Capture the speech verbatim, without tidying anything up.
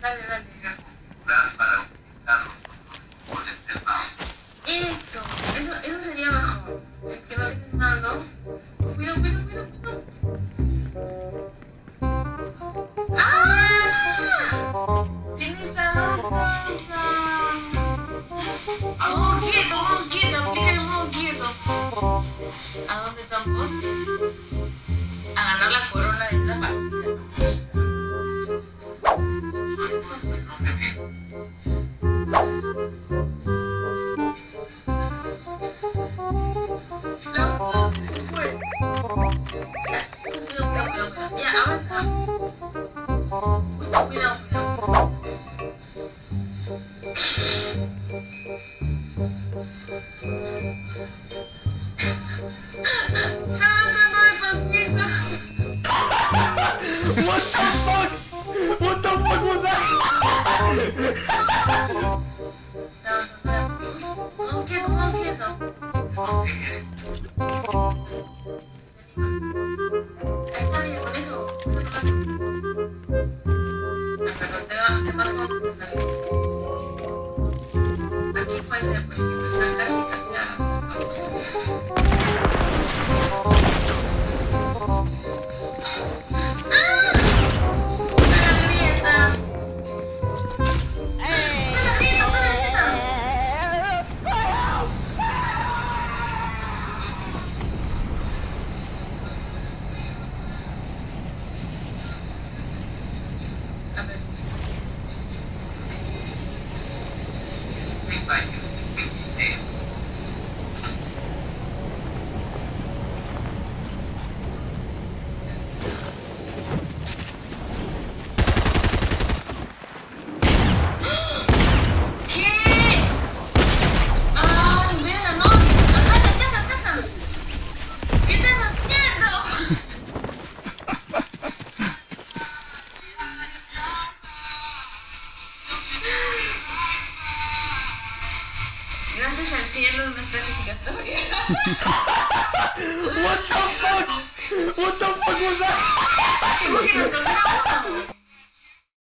Dale, dale. Eso, eso, eso sería mejor. Si es que no tienes mando. Cuidado, cuidado, cuidado, cuidado. ¡Ah! Tienes la danza. Modo quieto, modo quieto, aplica el modo quieto. ¿A dónde estamos? A ganar la corona de una partida. Eso. No, se fue. Ya, cuidado, cuidado, cuidado. Ya, avanza. Cuidado, cuidado, cuidado. What the fuck? What the fuck was that? No, quieto, no, quieto. Ahí está bien, con eso. Perdón, te va, te marco. Aquí puede ser, por ejemplo, está casi, casi a... Gracias al cielo no es clasificatoria. What the fuck? What the fuck was that? ¿Cómo que nos causa uno?